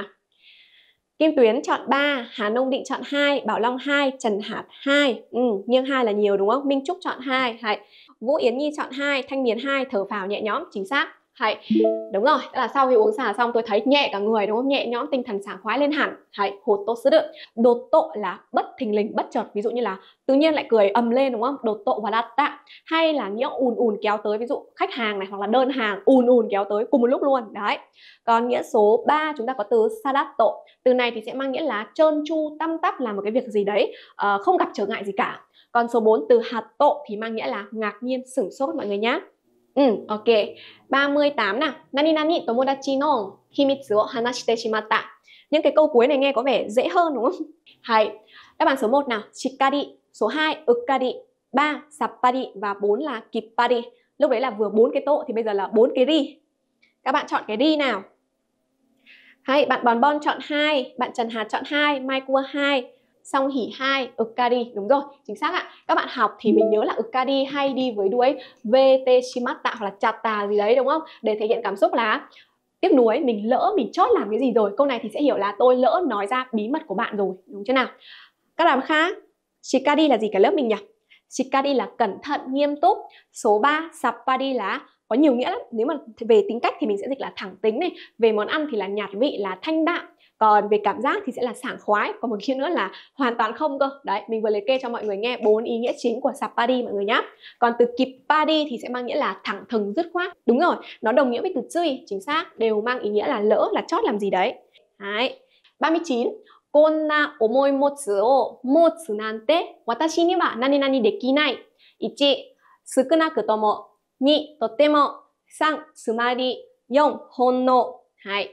Kim Tuyến chọn ba, Hà Nông Định chọn hai, Bảo Long hai, Trần Hạt hai. Ừ, nghiêng hai là nhiều đúng không? Minh Trúc chọn hai. Hay. Vũ Yến Nhi chọn hai, Thanh Miền hai, thở phào nhẹ nhõm, chính xác. Hay. Đúng rồi, tức là sau khi uống trà xong tôi thấy nhẹ cả người đúng không? Nhẹ nhõm, tinh thần sảng khoái lên hẳn. Hay, hột tốt sứ được. Đột tộ là bất thình lình, bất chợt, ví dụ như là tự nhiên lại cười ầm lên đúng không? Đột tộ và đặt tạ. Hay là nghĩa ùn ùn kéo tới, ví dụ khách hàng này hoặc là đơn hàng ùn ùn kéo tới cùng một lúc luôn. Đấy. Còn nghĩa số ba chúng ta có từ sadatto. Từ này thì sẽ mang nghĩa là trơn tru, tăm tắp, làm một cái việc gì đấy uh, không gặp trở ngại gì cả. Còn số bốn từ hatto thì mang nghĩa là ngạc nhiên, sửng sốt mọi người nhé. Ừ, ok. ba mươi tám nào. Nani nani tomodachi no himitsu o hanashite shimatta. Những cái câu cuối này nghe có vẻ dễ hơn đúng không? Hay. Đáp án số một nào, shikari, số hai ukkari, ba sappari và bốn là kippari. Lúc đấy là vừa bốn cái tô thì bây giờ là bốn cái ri. Các bạn chọn cái ri nào? Hay, bạn Bòn Bon chọn hai, bạn Trần Hạt chọn hai, Mai Cua hai, Song Hỷ hai, ukkari. Đúng rồi, chính xác ạ. Các bạn học thì mình nhớ là ukkari hay đi với đuôi vt shimatta hoặc là chata gì đấy đúng không? Để thể hiện cảm xúc là tiếc nuối, mình lỡ, mình chót làm cái gì rồi. Câu này thì sẽ hiểu là tôi lỡ nói ra bí mật của bạn rồi, đúng chưa nào? Các làm khác. Shikari là gì cả lớp mình nhỉ? Shikari là cẩn thận, nghiêm túc. Số ba, sappari là có nhiều nghĩa lắm. Nếu mà về tính cách thì mình sẽ dịch là thẳng tính này. Về món ăn thì là nhạt vị, là thanh đạm. Còn về cảm giác thì sẽ là sảng khoái. Còn một kia nữa là hoàn toàn không cơ. Đấy, mình vừa liệt kê cho mọi người nghe bốn ý nghĩa chính của sappari mọi người nhé. Còn từ kippari thì sẽ mang nghĩa là thẳng thừng, dứt khoát. Đúng rồi, nó đồng nghĩa với từ chui, chính xác. Đều mang ý nghĩa là lỡ, là chót làm gì đấy. Đấy. ba mươi chín. Konna omoi motsu o motsu nante watashi ni wa nani nani dekinai. Ichi, sukunaku tomo. Ni, totemo. San, sumari. Yon, honno. Hay.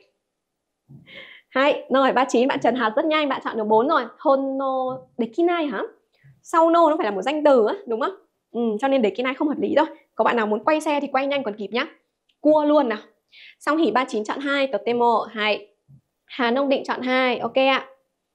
Hay. Rồi, ba mươi chín, bạn Trần Hạt rất nhanh, bạn chọn được bốn rồi. Honno dekinai hả? Sau no nó phải là một danh từ á, đúng không? Ừ, cho nên dekinai không hợp lý thôi. Có bạn nào muốn quay xe thì quay nhanh còn kịp nhá. Cua luôn nào. Song Hỷ ba mươi chín chọn hai, totemo. Hay. Hà Nông Định chọn hai, ok ạ.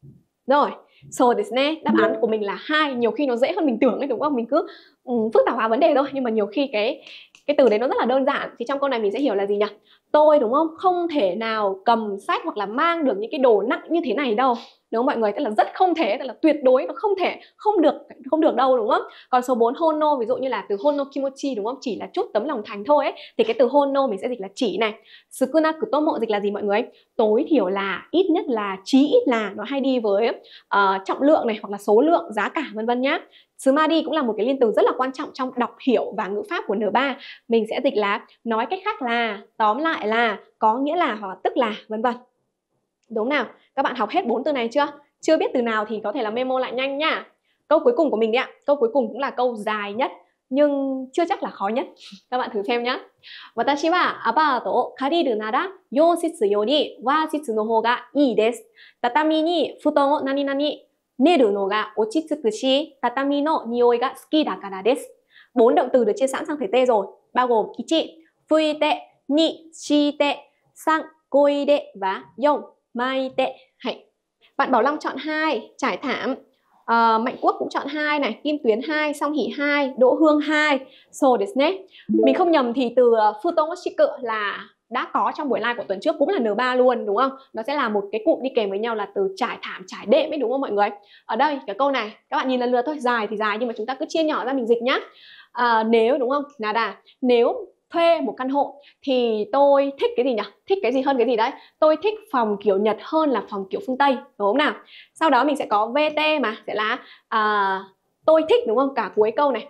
Rồi, so desu ne, đáp án của mình là hai. Nhiều khi nó dễ hơn mình tưởng ấy đúng không? Mình cứ um, phức tạp hóa vấn đề thôi. Nhưng mà nhiều khi cái cái từ đấy nó rất là đơn giản. Thì trong câu này mình sẽ hiểu là gì nhỉ? Tôi đúng không? Không thể nào cầm sách hoặc là mang được những cái đồ nặng như thế này đâu. Đúng không mọi người? Tức là rất không thể, tức là tuyệt đối, nó không thể, không được, không được đâu đúng không? Còn số bốn honno, ví dụ như là từ honno kimochi đúng không? Chỉ là chút tấm lòng thành thôi ấy. Thì cái từ honno mình sẽ dịch là chỉ này. Sukunaku tomo dịch là gì mọi người? Tối thiểu là, ít nhất là, chí ít là. Nó hay đi với uh, trọng lượng này hoặc là số lượng, giá cả vân vân nhá. Sumari cũng là một cái liên từ rất là quan trọng trong đọc hiểu và ngữ pháp của N ba. Mình sẽ dịch là, nói cách khác là, tóm lại là, có nghĩa là hoặc là tức là vân vân. Đúng nào? Các bạn học hết bốn từ này chưa? Chưa biết từ nào thì có thể là memo lại nhanh nhá. Câu cuối cùng của mình đi ạ. Câu cuối cùng cũng là câu dài nhất nhưng chưa chắc là khó nhất. Các bạn thử xem nhá. Watashi wa apato o kariru nara yoshitsu yori washitsu no hou ga ii desu. Tatami ni futon o nani nani neru no ga ochitsuku shi tatami no nioi ga suki dakara desu. Bốn động từ được chia sẵn sang thể T rồi, bao gồm ichi, fuite, ni, shite, san, koide và yon, maite. Hay. Bạn Bảo Long chọn hai, trải thảm. Uh, Mạnh Quốc cũng chọn hai này, Kim Tuyến hai, Song Hỷ hai, Đỗ Hương hai. So desu ne. Mình không nhầm thì từ futon shiku là đã có trong buổi live của tuần trước, cũng là N ba luôn đúng không? Nó sẽ là một cái cụm đi kèm với nhau là từ trải thảm, trải đệm ấy đúng không mọi người? Ở đây cái câu này các bạn nhìn lần lượt thôi, dài thì dài nhưng mà chúng ta cứ chia nhỏ ra mình dịch nhá. À, nếu đúng không? Nada, nếu thuê một căn hộ thì tôi thích cái gì nhỉ? Thích cái gì hơn cái gì đấy? Tôi thích phòng kiểu Nhật hơn là phòng kiểu phương Tây, đúng không nào? Sau đó mình sẽ có vê tê mà sẽ là à, tôi thích đúng không? Cả cuối câu này.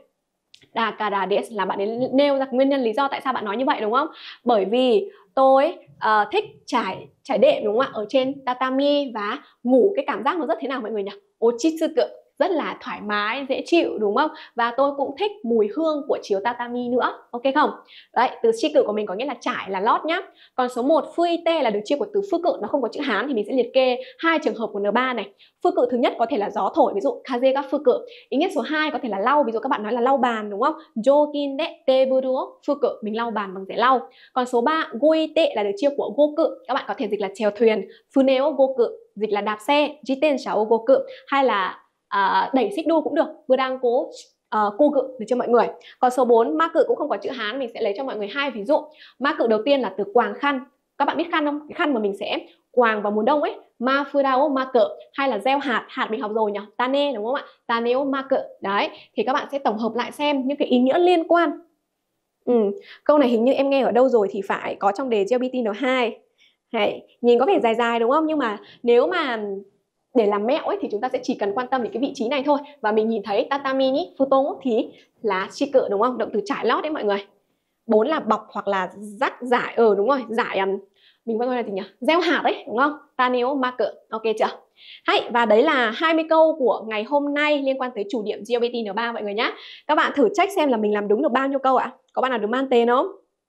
Dakara desu là bạn ấy nêu ra nguyên nhân lý do tại sao bạn nói như vậy đúng không? Bởi vì tôi uh, thích trải trải đệm đúng không ạ? Ở trên tatami và ngủ cái cảm giác nó rất thế nào mọi người nhỉ? Ochitsuku. rất là thoải mái, dễ chịu đúng không? Và tôi cũng thích mùi hương của chiếu tatami nữa, ok không? Đấy, từ chi cự của mình có nghĩa là trải, là lót nhá. Còn số một fuite là được chia của từ phư cự, nó không có chữ Hán thì mình sẽ liệt kê hai trường hợp của N ba này. Phư cự thứ nhất có thể là gió thổi, ví dụ kaze ga phư cự. Ý nghĩa số hai có thể là lau, ví dụ các bạn nói là lau bàn đúng không? Jokin de teburu phư cự, mình lau bàn bằng giấy lau. Còn số ba goite là được chia của go cự, các bạn có thể dịch là chèo thuyền, funeo go cự, dịch là đạp xe, jiten sao go cự, hay là uh, đẩy xích đu cũng được, vừa đang cố uh, cô cự để cho mọi người. Còn số bốn ma cự cũng không có chữ Hán, mình sẽ lấy cho mọi người hai ví dụ. Ma cự đầu tiên là từ quàng khăn, các bạn biết khăn không? Cái khăn mà mình sẽ quàng vào mùa đông ấy, ma furao ma cự, hay là gieo hạt, hạt mình học rồi nhỉ, tane đúng không ạ, taneo ma cự. Đấy, thì các bạn sẽ tổng hợp lại xem những cái ý nghĩa liên quan. Ừ. Câu này hình như em nghe ở đâu rồi thì phải, có trong đề giê lờ bê tê N hai. Đấy, nhìn có vẻ dài dài đúng không? Nhưng mà nếu mà để làm mẹo ấy thì chúng ta sẽ chỉ cần quan tâm đến cái vị trí này thôi. Và mình nhìn thấy tatami ní, futon thì là chi cự đúng không? Động từ trải lót đấy mọi người. Bốn là bọc hoặc là rắc giải, ờ ừ, đúng rồi, giải um, mình vẫn gọi là gì nhỉ? Gieo hạt đấy đúng không? Taneo ma cự, ok chưa? Hay, và đấy là hai mươi câu của ngày hôm nay liên quan tới chủ điểm giê lờ bê tê N ba mọi người nhé. Các bạn thử check xem là mình làm đúng được bao nhiêu câu ạ? Có bạn nào được mang tên không?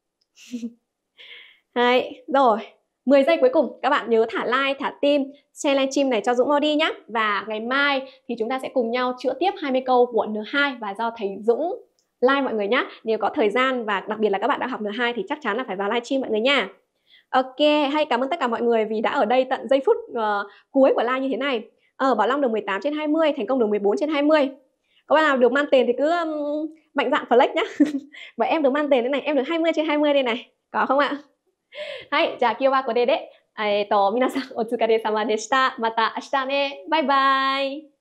Hay, rồi. mười giây cuối cùng các bạn nhớ thả like, thả tim, share livestream này cho Dũng Modi nhé. Và ngày mai thì chúng ta sẽ cùng nhau chữa tiếp hai mươi câu của N hai và do thầy Dũng like mọi người nhé. Nếu có thời gian và đặc biệt là các bạn đã học N hai thì chắc chắn là phải vào livestream mọi người nha. Ok, hay cảm ơn tất cả mọi người vì đã ở đây tận giây phút uh, cuối của live như thế này. Ờ, Bảo Long được mười tám trên hai mươi, Thành Công được mười bốn trên hai mươi. Các bạn nào được mang tiền thì cứ um, mạnh dạn flex nhá. Và em được mang tiền thế này, em được hai mươi trên hai mươi đây này. Có không ạ? はい、じゃあ今日はこれで、えっと、皆さんお疲れ様でした。また明日ね。バイバイ。